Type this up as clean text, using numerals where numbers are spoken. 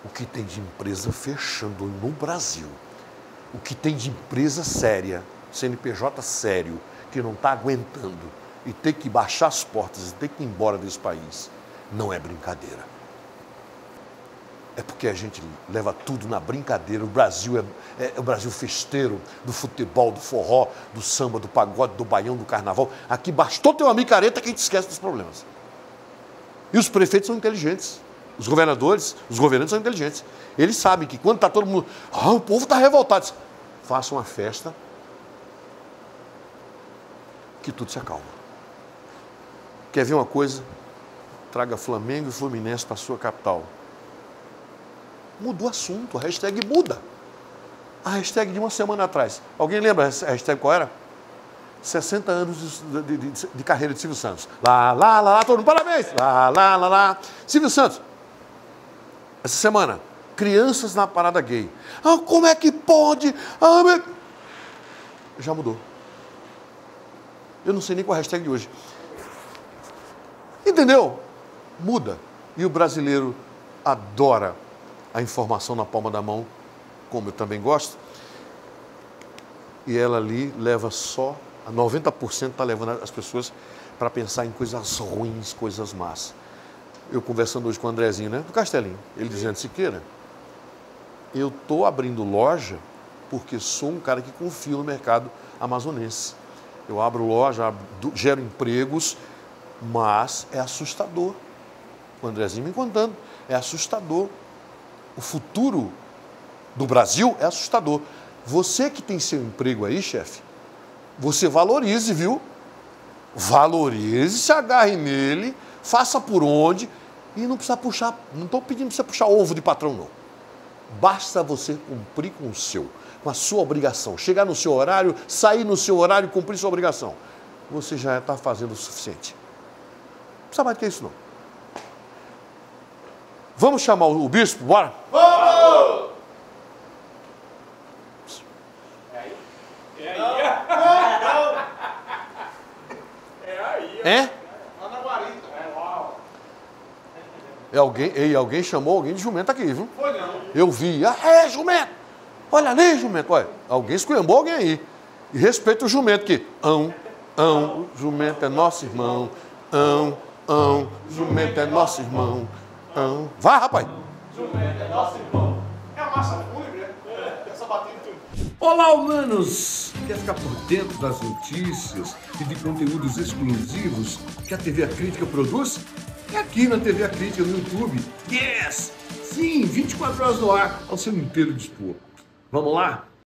O que tem de empresa fechando no Brasil, o que tem de empresa séria, CNPJ sério, que não está aguentando e tem que baixar as portas e tem que ir embora desse país, não é brincadeira. É porque a gente leva tudo na brincadeira. O Brasil é o Brasil festeiro do futebol, do forró, do samba, do pagode, do baião, do carnaval. Aqui bastou ter uma micareta que a gente esquece dos problemas. E os prefeitos são inteligentes. Os governadores, os governantes são inteligentes. Eles sabem que quando está todo mundo... o povo está revoltado. Faça uma festa que tudo se acalma. Quer ver uma coisa? Traga Flamengo e Fluminense para a sua capital. Mudou o assunto, a hashtag muda. A hashtag de uma semana atrás. Alguém lembra a hashtag qual era? 60 anos de carreira de Silvio Santos. Lá, todo mundo, parabéns! Lá. Silvio Santos. Essa semana, crianças na parada gay. Como é que pode? Já mudou. Eu não sei nem qual é a hashtag de hoje. Entendeu? Muda. E o brasileiro adora a informação na palma da mão, como eu também gosto. E ela ali leva só, a 90% está levando as pessoas para pensar em coisas ruins, coisas más. Eu conversando hoje com o Andrezinho, né, do Castelinho, ele dizendo, Siqueira, eu estou abrindo loja porque sou um cara que confio no mercado amazonense. Eu abro loja, gero empregos, mas é assustador. O Andrezinho me contando, é assustador. O futuro do Brasil é assustador. Você que tem seu emprego aí, chefe, você valorize, viu? Valorize, se agarre nele, faça por onde e não precisa puxar, não estou pedindo para você puxar ovo de patrão, não. Basta você cumprir com o seu, com a sua obrigação. Chegar no seu horário, sair no seu horário e cumprir sua obrigação. Você já está fazendo o suficiente. Não precisa mais do que isso, não. Vamos chamar o bispo? Bora? Vamos! É aí? É aí? Não! É aí. É? Lá na guarita. É uau. Alguém chamou alguém de jumento aqui, viu? Foi não. Eu vi. Jumento! Olha ali, jumento. Olha, alguém esculhambou alguém aí. E respeita o jumento que... jumento é nosso irmão. Jumento é nosso irmão. Vai, rapaz! Jumento é nosso irmão. É a massa fúnebre, né? Essa batida tudo. Olá, humanos! Quer ficar por dentro das notícias e de conteúdos exclusivos que a TV Acrítica produz? É aqui na TV Acrítica, no YouTube. Yes! Sim, 24 horas no ar, ao seu inteiro dispor. Vamos lá?